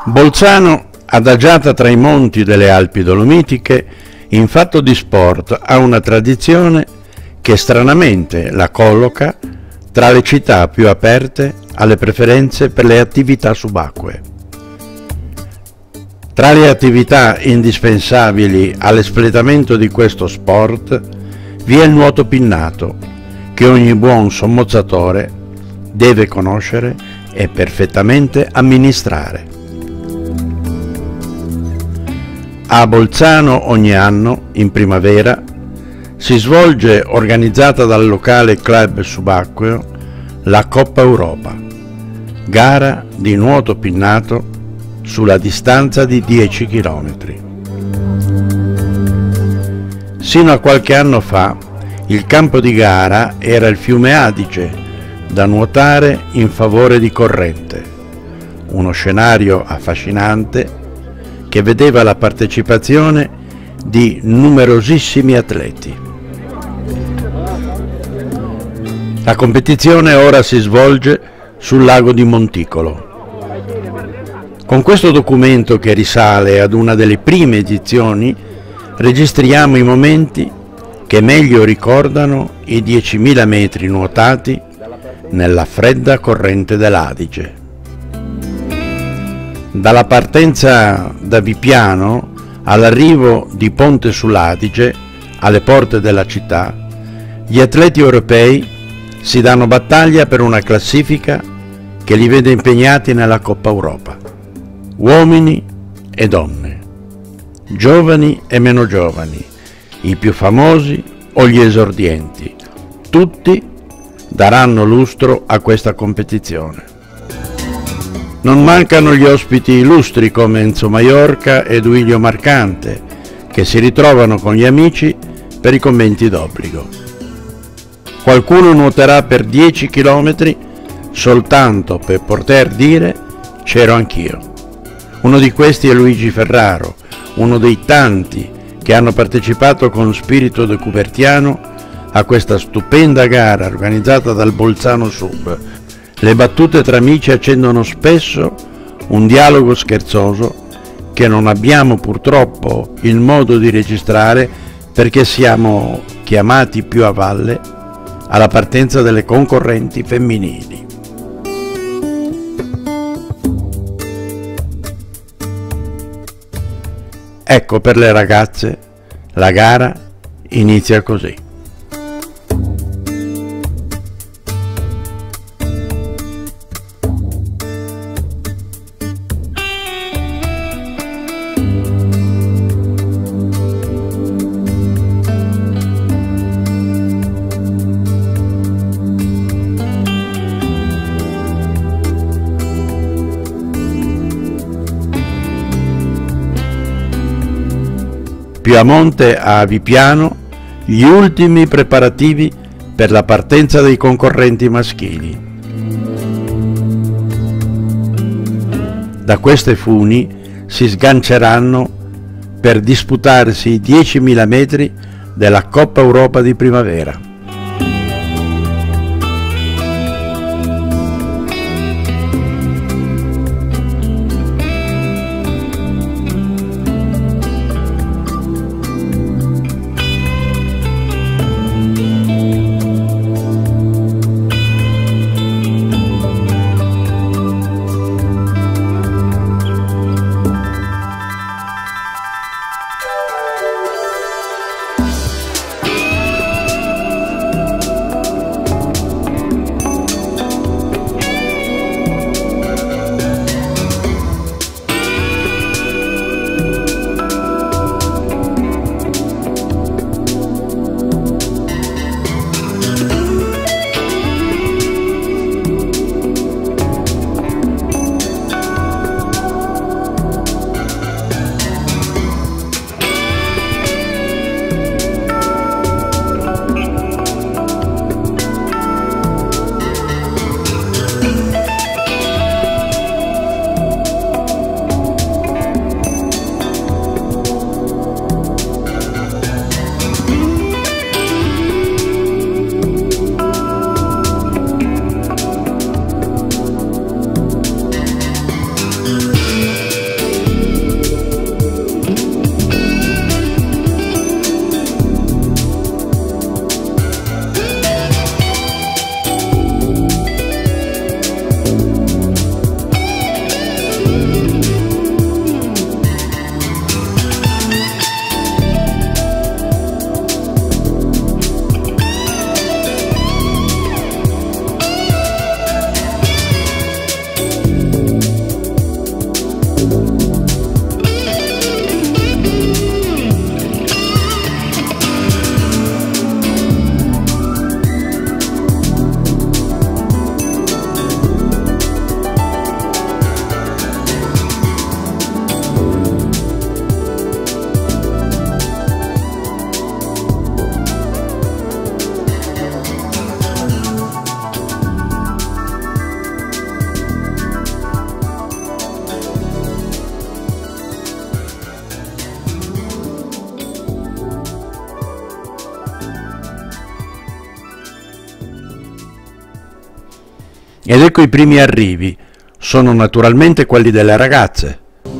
Bolzano, adagiata tra i monti delle Alpi Dolomitiche, in fatto di sport ha una tradizione che stranamente la colloca tra le città più aperte alle preferenze per le attività subacquee. Tra le attività indispensabili all'espletamento di questo sport vi è il nuoto pinnato, che ogni buon sommozzatore deve conoscere e perfettamente amministrare. A Bolzano ogni anno, in primavera, si svolge, organizzata dal locale club subacqueo, la Coppa Europa, gara di nuoto pinnato sulla distanza di 10 km. Sino a qualche anno fa, il campo di gara era il fiume Adige, da nuotare in favore di corrente, uno scenario affascinante che vedeva la partecipazione di numerosissimi atleti. La competizione ora si svolge sul lago di Monticolo. Con questo documento, che risale ad una delle prime edizioni, registriamo i momenti che meglio ricordano i 10.000 metri nuotati nella fredda corrente dell'Adige. Dalla partenza da Vipiano all'arrivo di Ponte sull'Adige, alle porte della città, gli atleti europei si danno battaglia per una classifica che li vede impegnati nella Coppa Europa. Uomini e donne, giovani e meno giovani, i più famosi o gli esordienti, tutti daranno lustro a questa competizione. Non mancano gli ospiti illustri come Enzo Maiorca e Duilio Marcante, che si ritrovano con gli amici per i commenti d'obbligo. Qualcuno nuoterà per 10 km soltanto per poter dire «c'ero anch'io». Uno di questi è Luigi Ferraro, uno dei tanti che hanno partecipato con spirito decubertiano a questa stupenda gara organizzata dal Bolzano Sub. Le battute tra amici accendono spesso un dialogo scherzoso che non abbiamo purtroppo il modo di registrare perché siamo chiamati più a valle alla partenza delle concorrenti femminili. Ecco, per le ragazze la gara inizia così. Più a monte, a Vipiano, gli ultimi preparativi per la partenza dei concorrenti maschili. Da queste funi si sganceranno per disputarsi i 10.000 metri della Coppa Europa di primavera. Ed ecco i primi arrivi, sono naturalmente quelli delle ragazze.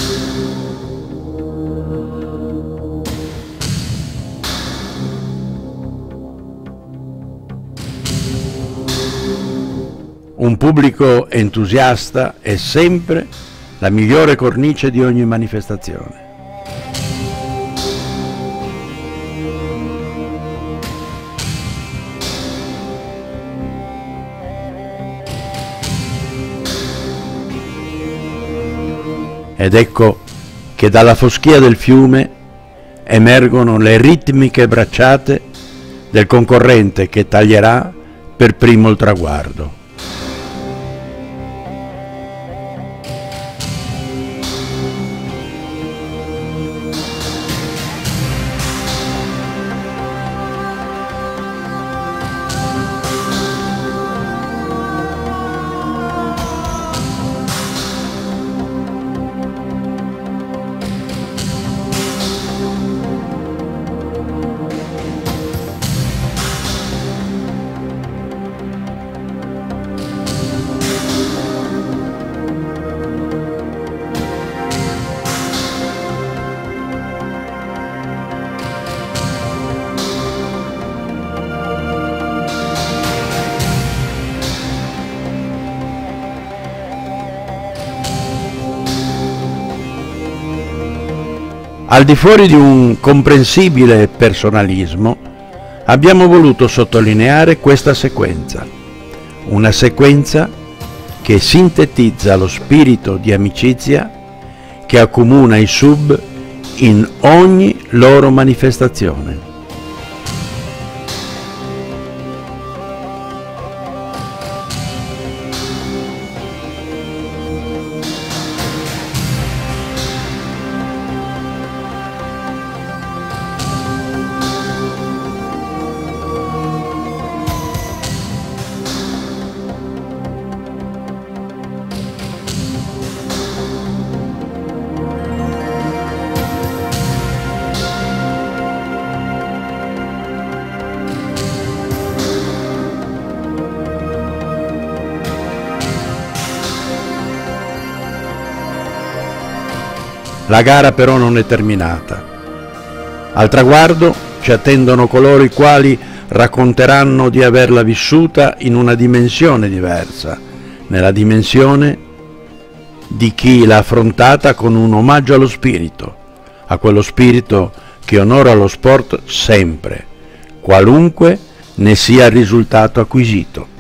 Un pubblico entusiasta è sempre la migliore cornice di ogni manifestazione. Ed ecco che dalla foschia del fiume emergono le ritmiche bracciate del concorrente che taglierà per primo il traguardo. Al di fuori di un comprensibile personalismo, abbiamo voluto sottolineare questa sequenza, una sequenza che sintetizza lo spirito di amicizia che accomuna i sub in ogni loro manifestazione. La gara però non è terminata. Al traguardo ci attendono coloro i quali racconteranno di averla vissuta in una dimensione diversa, nella dimensione di chi l'ha affrontata con un omaggio allo spirito, a quello spirito che onora lo sport sempre, qualunque ne sia il risultato acquisito.